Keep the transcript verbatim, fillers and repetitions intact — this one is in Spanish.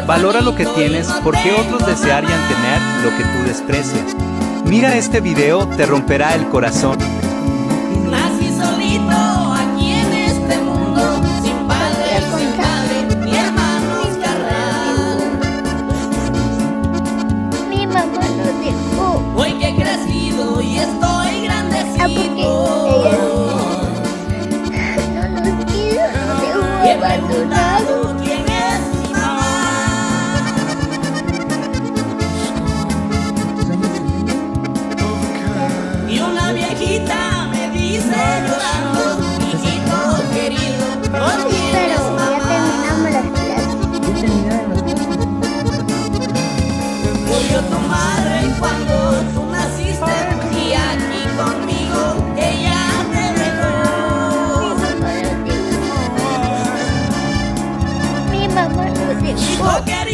Valora lo que tienes porque otros desearían tener lo que tú desprecias. Mira este video, te romperá el corazón. Nací solito aquí en este mundo, sin padre, sin madre, ni hermanos carnal. Mi mamá lo dejó. Hoy que he crecido y estoy grandecito. Ah, porque ella no nos quiso, nos dejó He abandonados. preguntado quién es mi mamá. Y una viejita me dice llorando, hijito querido, no Pero tienes ya mamá. terminamos las clases. Murió tu madre cuando tú naciste y aquí conmigo ella te dejó. Mi mamá lo dejó. Mi mamá lo dejó. Hijo querido.